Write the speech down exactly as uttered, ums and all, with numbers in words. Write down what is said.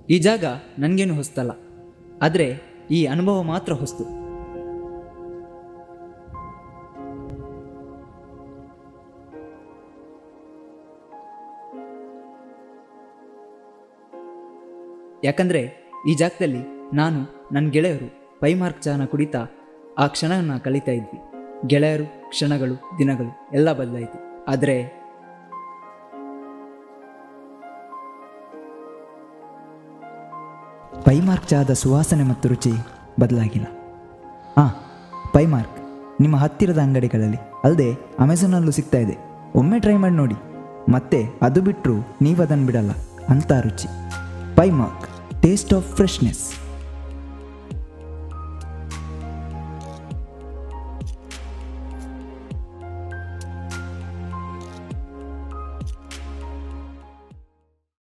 ಈ ಜಾಗ ನನಗೇನು ಹೊಸ್ತಲ್ಲ, ಆದರೆ ಈ ಅನುಭವ ಮಾತ್ರ ಹೊಸ್ತು. ಯಾಕಂದರೆ ಈ ಜಾಗದಲ್ಲಿ ನಾನು ನನ್ನ ಗೆಳೆಯರು ಪೈಮಾರ್ಕ್ ಚಹಾನ ಕುಡಿತಾ ಆ ಕ್ಷಣವನ್ನು ಕಳೀತಾ ಇದ್ವಿ. ಗೆಳೆಯರು, ಕ್ಷಣಗಳು, ದಿನಗಳು ಎಲ್ಲ ಬದಲಾಯಿತು. ಆದರೆ ಪೈಮಾರ್ಕ್ ಚಹಾದ ಸುವಾಸನೆ ಮತ್ತು ರುಚಿ ಬದಲಾಗಿಲ್ಲ. ಹಾಂ, ಪೈಮಾರ್ಕ್ ನಿಮ್ಮ ಹತ್ತಿರದ ಅಂಗಡಿಗಳಲ್ಲಿ ಅಲ್ಲದೆ ಅಮೆಝಾನಲ್ಲೂ ಸಿಗ್ತಾ ಇದೆ. ಒಮ್ಮೆ ಟ್ರೈ ಮಾಡಿ ನೋಡಿ, ಮತ್ತೆ ಅದು ಬಿಟ್ಟರು ನೀವು ಅದನ್ನು ಬಿಡಲ್ಲ ಅಂತ ರುಚಿ. ಪೈಮಾರ್ಕ್, ಟೇಸ್ಟ್ ಆಫ್ ಫ್ರೆಶ್ನೆಸ್.